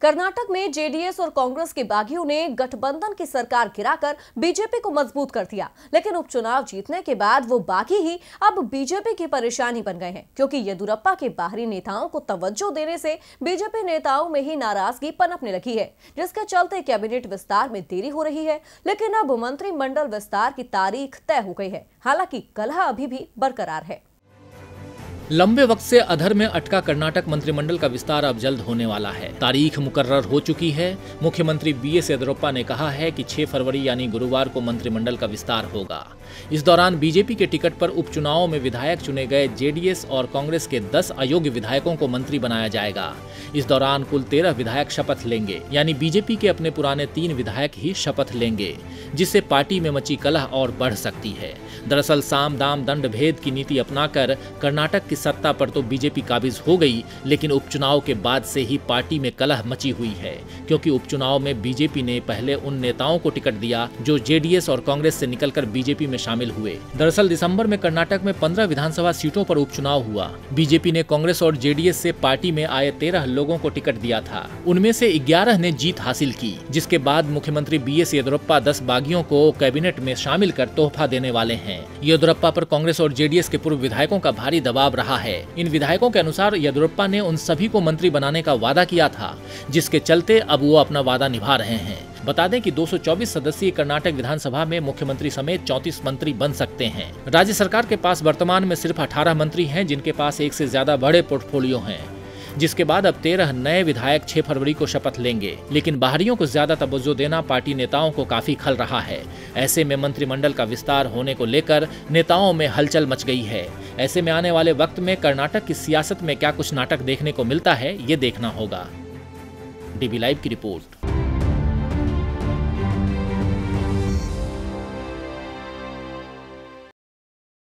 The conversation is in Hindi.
कर्नाटक में जेडीएस और कांग्रेस के बागियों ने गठबंधन की सरकार गिराकर बीजेपी को मजबूत कर दिया, लेकिन उपचुनाव जीतने के बाद वो बागी ही अब बीजेपी की परेशानी बन गए हैं, क्योंकि येदियुरप्पा के बाहरी नेताओं को तवज्जो देने से बीजेपी नेताओं में ही नाराजगी पनपने लगी है, जिसके चलते कैबिनेट विस्तार में देरी हो रही है। लेकिन अब मंत्रिमंडल विस्तार की तारीख तय हो गई है, हालांकि कलह अभी भी बरकरार है। लंबे वक्त से अधर में अटका कर्नाटक मंत्रिमंडल का विस्तार अब जल्द होने वाला है। तारीख मुकर्रर हो चुकी है। मुख्यमंत्री बीएस येदियुरप्पा ने कहा है कि 6 फरवरी यानी गुरुवार को मंत्रिमंडल का विस्तार होगा। इस दौरान बीजेपी के टिकट पर उपचुनाव में विधायक चुने गए जेडीएस और कांग्रेस के 10 अयोग्य विधायकों को मंत्री बनाया जाएगा। इस दौरान कुल 13 विधायक शपथ लेंगे, यानी बीजेपी के अपने पुराने 3 विधायक ही शपथ लेंगे, जिससे पार्टी में मची कलह और बढ़ सकती है। दरअसल साम दाम दंड भेद की नीति अपनाकर कर्नाटक की सत्ता पर तो बीजेपी काबिज हो गई, लेकिन उपचुनाव के बाद से ही पार्टी में कलह मची हुई है, क्योंकि उपचुनाव में बीजेपी ने पहले उन नेताओं को टिकट दिया जो जेडीएस और कांग्रेस से निकलकर बीजेपी में शामिल हुए। दरअसल दिसंबर में कर्नाटक में 15 विधानसभा सीटों पर उपचुनाव हुआ। बीजेपी ने कांग्रेस और जेडीएस से पार्टी में आए 13 लोगों को टिकट दिया था। उनमें से 11 ने जीत हासिल की, जिसके बाद मुख्यमंत्री बीएस येदियुरप्पा 10 बागियों को कैबिनेट में शामिल कर तोहफा देने वाले हैं। येदियुरप्पा पर कांग्रेस और जेडीएस के पूर्व विधायकों का भारी दबाव रहा है। इन विधायकों के अनुसार येदियुरप्पा ने उन सभी को मंत्री बनाने का वादा किया था, जिसके चलते अब वो अपना वादा निभा रहे हैं। बता दें कि 224 सदस्यीय कर्नाटक विधानसभा में मुख्यमंत्री समेत 34 मंत्री बन सकते हैं। राज्य सरकार के पास वर्तमान में सिर्फ 18 मंत्री हैं, जिनके पास एक से ज्यादा बड़े पोर्टफोलियो हैं। जिसके बाद अब 13 नए विधायक 6 फरवरी को शपथ लेंगे, लेकिन बाहरियों को ज्यादा तवज्जो देना पार्टी नेताओं को काफी खल रहा है। ऐसे में मंत्रिमंडल का विस्तार होने को लेकर नेताओं में हलचल मच गई है। ऐसे में आने वाले वक्त में कर्नाटक की सियासत में क्या कुछ नाटक देखने को मिलता है, ये देखना होगा। डीबी लाइव की रिपोर्ट।